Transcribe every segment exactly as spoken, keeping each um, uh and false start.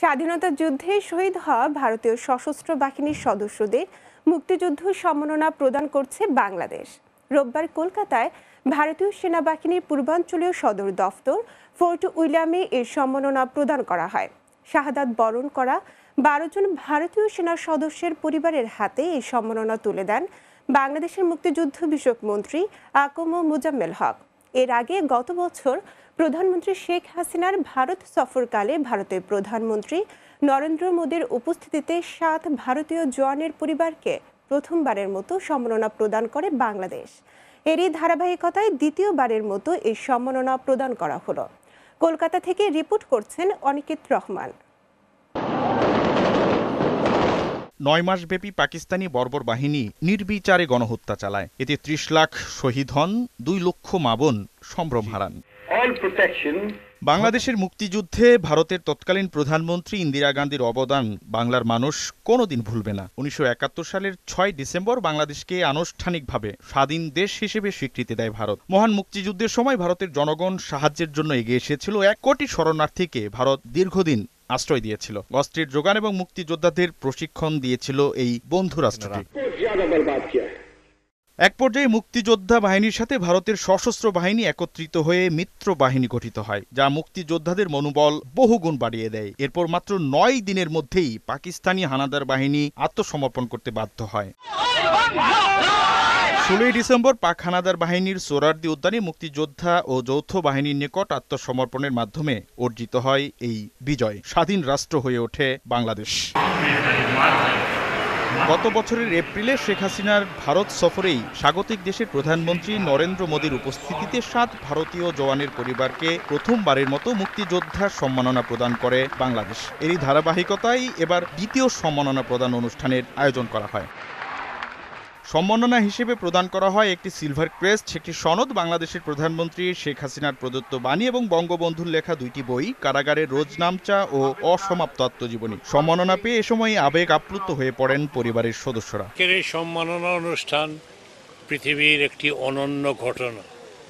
স্বাধীনতা যুদ্ধে শহীদ হওয়া ভারতীয় সশস্ত্র বাহিনীর সদস্যদের মুক্তিযুদ্ধ সম্মাননা প্রদান করছে বাংলাদেশ। রোববার কলকাতায় ভারতীয় সেনাবাহিনীর পূর্বাঞ্চলীয় সদর দফতর ফোর্ট উইলিয়ামে এর সম্মাননা প্রদান করা হয়। শাহাদাত বরণ করা বারো জন ভারতীয় সেনা সদস্যের পরিবারের হাতে এই সম্মাননা তুলে দেন বাংলাদেশের মুক্তিযুদ্ধ বিষয়ক মন্ত্রী আকম মোজাম্মেল হক। এর আগে গত বছর প্রধানমন্ত্রী শেখ হাসিনার ভারত সফরকালে ভারতের প্রধানমন্ত্রী নরেন্দ্র মোদীর উপস্থিতিতে সাত ভারতীয় জওয়ানের পরিবারকে প্রথমবারের মতো সম্মাননা প্রদান করে বাংলাদেশ। এরই ধারাবাহিকতায় দ্বিতীয়বারের মতো এই সম্মাননা প্রদান করা হলো। কলকাতা থেকে রিপোর্ট করছেন অনিকেত রহমান। নয় মাসব্যাপী পাকিস্তানি বর্বর বাহিনী নির্বিচারে গণহত্যা চালায়। এতে ত্রিশ লাখ শহীদ হন, দুই লক্ষ মা বোন সম্ভ্রম হারান। বাংলাদেশের মুক্তিযুদ্ধে ভারতের তৎকালীন প্রধানমন্ত্রী ইন্দিরা গান্ধীর অবদান বাংলার মানুষ কোনোদিন ভুলবে না। উনিশশো একাত্তর সালের ছয় ডিসেম্বর বাংলাদেশকে আনুষ্ঠানিকভাবে স্বাধীন দেশ হিসেবে স্বীকৃতি দেয় ভারত। মহান মুক্তিযুদ্ধের সময় ভারতের জনগণ সাহায্যের জন্য এগিয়ে এসেছিল। এক কোটি শরণার্থীকে ভারত দীর্ঘদিন আশ্রয় দিয়েছিল। অস্ত্রের যোগান এবং মুক্তিযোদ্ধাদের প্রশিক্ষণ দিয়েছিল এই বন্ধু রাষ্ট্রটি। এক পর্যায়ে মুক্তিযোদ্ধা বাহিনীর সাথে ভারতের সশস্ত্র বাহিনী একত্রিত হয়ে মিত্র বাহিনী গঠিত হয়, যা মুক্তিযোদ্ধাদের মনোবল বহুগুণ বাড়িয়ে দেয়। এরপর মাত্র নয় দিনের মধ্যেই পাকিস্তানি হানাদার বাহিনী আত্মসমর্পণ করতে বাধ্য হয়। ষোলোই ডিসেম্বর পাক হানাদার বাহিনীর সোহরাওয়ার্দী উদ্যানে মুক্তিযোদ্ধা ও যৌথ বাহিনীর নিকট আত্মসমর্পণের মাধ্যমে অর্জিত হয় এই বিজয়। স্বাধীন রাষ্ট্র হয়ে ওঠে বাংলাদেশ। গত বছরের এপ্রিলে শেখ হাসিনার ভারত সফরেই স্বাগতিক দেশের প্রধানমন্ত্রী নরেন্দ্র মোদীর উপস্থিতিতে সাত ভারতীয় জওয়ানের পরিবারকে প্রথমবারের মতো মুক্তিযোদ্ধা সম্মাননা প্রদান করে বাংলাদেশ। এরই ধারাবাহিকতায় এবার দ্বিতীয় সম্মাননা প্রদান অনুষ্ঠানের আয়োজন করা হয়। সম্মাননা হিসেবে প্রদান করা হয় একটি সিলভার ক্রেস্ট, একটি সনদ, বাংলাদেশের প্রধানমন্ত্রী শেখ হাসিনার প্রদত্ত বাণী এবং বঙ্গবন্ধুর লেখা দুইটি বই, কারাগারের রোজনামচা ও অসমাপ্ত আত্মজীবনী। সম্মাননা পেয়ে এ সময় আবেগ আপ্লুত হয়ে পড়েন পরিবারের সদস্যরা। এই সম্মাননা অনুষ্ঠান পৃথিবীর একটি অনন্য ঘটনা।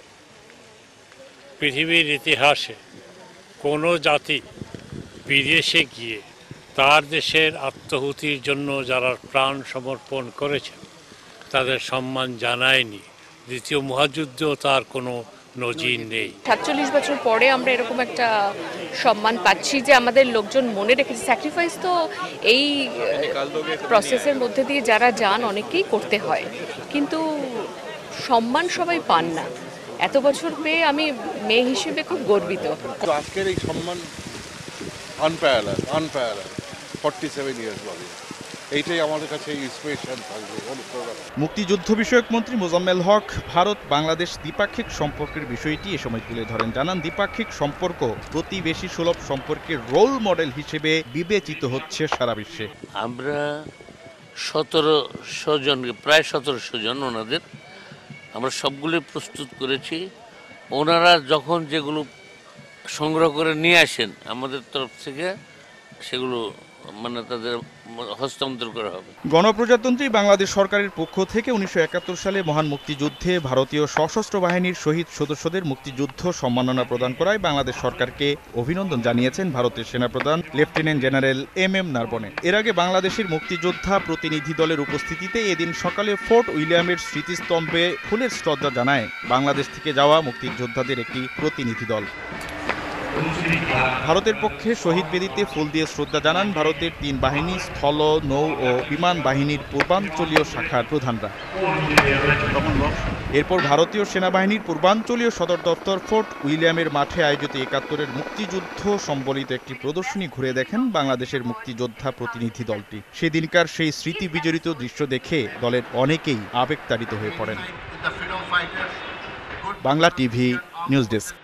পৃথিবীর ইতিহাসে কোনো জাতি বিদেশে গিয়ে তার দেশের আত্মহুতির জন্য যারা প্রাণ সমর্পণ করেছে তাদের সম্মান জানায়নি। দ্বিতীয় মহাযুদ্ধেও তার কোনো নজির নেই। সাতচল্লিশ বছর পরে আমরা এরকম একটা সম্মান পাচ্ছি যে আমাদের লোকজন মনে রেখেছে। স্যাক্রিফাইস তো এই প্রসেসের মধ্যে দিয়ে যারা যান অনেকেই করতে হয়, কিন্তু সম্মান সবাই পান না। এত বছর পেয়ে আমি মেয়ে হিসেবে খুব গর্বিত। আজকের এই সম্মান unparallel unparallel forty seven years বাদে এইটাই আমাদের কাছে ইন্সপিরেশন থাকবে। মুক্তিযুদ্ধ বিষয়ক মন্ত্রী মোজাম্মেল হক ভারত বাংলাদেশ দ্বিপাক্ষিক সম্পর্কের বিষয়টি এ সময় তুলে ধরেন। জানান, দ্বিপাক্ষিক সম্পর্ক প্রতিবেশী সুলভ সম্পর্কের রোল মডেল হিসেবে বিবেচিত হচ্ছে সারা বিশ্বে। আমরা সতেরোশো জন প্রায় সতেরোশো জন ওনাদের আমরা সবগুলো প্রস্তুত করেছি। ওনারা যখন যেগুলো সংগ্রহ করে নিয়ে আসেন আমাদের তরফ থেকে সেগুলো মানে তাদের হস্তান্তর করা হবে। গণপ্রজাতন্ত্রী বাংলাদেশ সরকারের পক্ষ থেকে উনিশশো একাত্তর সালে মহান মুক্তিযুদ্ধে ভারতীয় সশস্ত্র বাহিনীর শহীদ সদস্যদের মুক্তিযুদ্ধ সম্মাননা প্রদান করায় বাংলাদেশ সরকারকে অভিনন্দন জানিয়েছেন ভারতের সেনাপ্রধান lieutenant general M M Naravane. এর আগে বাংলাদেশের মুক্তিযোদ্ধা প্রতিনিধি দলের উপস্থিতিতে এদিন সকালে ফোর্ট উইলিয়ামের স্মৃতিস্তম্ভে ফুলের শ্রদ্ধা জানায় বাংলাদেশ থেকে যাওয়া মুক্তিযোদ্ধাদের একটি প্রতিনিধি দল। ভারতের পক্ষে শহীদ বেদিতে ফুল দিয়ে শ্রদ্ধা জানান ভারতের তিন বাহিনী, স্থল, নৌ ও বিমান বাহিনীর পূর্বাঞ্চলীয় শাখার প্রধানরা। এরপর ভারতীয় সেনাবাহিনীর পূর্বাঞ্চলীয় সদর দপ্তর ফোর্ট উইলিয়ামের মাঠে আয়োজিত একাত্তরের মুক্তিযুদ্ধ সম্বলিত একটি প্রদর্শনী ঘুরে দেখেন বাংলাদেশের মুক্তিযোদ্ধা প্রতিনিধি দলটি। সেদিনকার সেই স্মৃতি বিজড়িত দৃশ্য দেখে দলের অনেকেই আবেগতাড়িত হয়ে পড়েন। Bangla TV news desk.